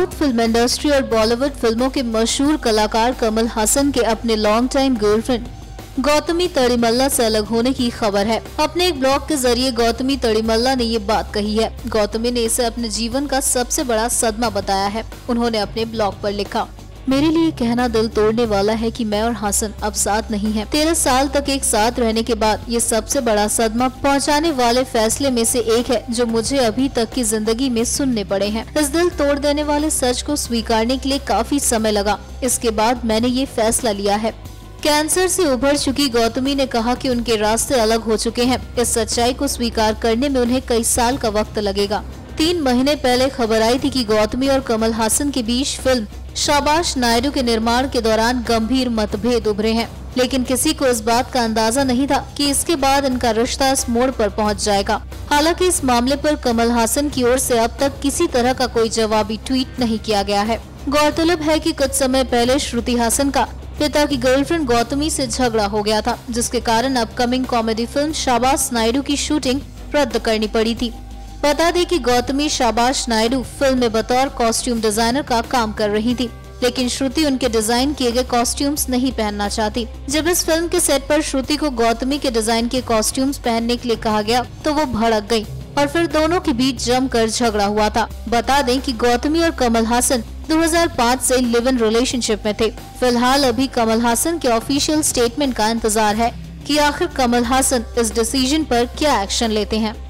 South film industry और बॉलीवुड फिल्मों के मशहूर कलाकार कमल हासन के अपने long time girlfriend Gautami Tadimalla से अलग होने की खबर है। अपने एक ब्लॉग के जरिए गौतमी तड़ीमल्ला ने ये बात कही है। गौतमी ने इसे अपने जीवन का सबसे बड़ा सदमा बताया है। उन्होंने अपने ब्लॉग पर लिखा, मेरे लिए कहना दिल तोड़ने वाला है कि मैं और हासन अब साथ नहीं हैं। 13 साल तक एक साथ रहने के बाद ये सबसे बड़ा सदमा पहुंचाने वाले फैसले में से एक है जो मुझे अभी तक की जिंदगी में सुनने पड़े हैं। इस दिल तोड़ देने वाले सच को स्वीकारने के लिए काफी समय लगा। इसके बाद मैंने ये फैसला लिया है। कैंसर से उभर चुकी गौतमी ने कहा कि उनके रास्ते अलग हो चुके हैं। इस सच्चाई को स्वीकार करने में उन्हें कई साल का वक्त लगेगा। 3 महीने पहले खबर आई थी कि गौतमी और कमल हासन के बीच फिल्म शाबाश नायडू के निर्माण के दौरान गंभीर मतभेद उभरे हैं, लेकिन किसी को इस बात का अंदाजा नहीं था कि इसके बाद इनका रिश्ता इस मोड़ पर पहुंच जाएगा। हालांकि इस मामले पर कमल हासन की ओर से अब तक किसी तरह का कोई जवाबी ट्वीट नहीं किया गया है। गौरतलब है कि कुछ समय पहले श्रुति हासन का पिता की गर्लफ्रेंड गौतमी से झगड़ा हो गया था, जिसके कारण अपकमिंग कॉमेडी फिल्म शाबाश नायडू की शूटिंग रद्द करनी पड़ी थी। बता दें कि गौतमी शाबाश नायडू फिल्म में बतौर कॉस्ट्यूम डिजाइनर का काम कर रही थी, लेकिन श्रुति उनके डिजाइन किए गए कॉस्ट्यूम्स नहीं पहनना चाहती। जब इस फिल्म के सेट पर श्रुति को गौतमी के डिजाइन के कॉस्ट्यूम्स पहनने के लिए कहा गया तो वो भड़क गयी और फिर दोनों के बीच जमकर झगड़ा हुआ था। बता दें कि गौतमी और कमल हासन 2005 से लिव इन रिलेशनशिप में थे। फिलहाल अभी कमल हासन के ऑफिशियल स्टेटमेंट का इंतजार है कि आखिर कमल हासन इस डिसीजन पर क्या एक्शन लेते हैं।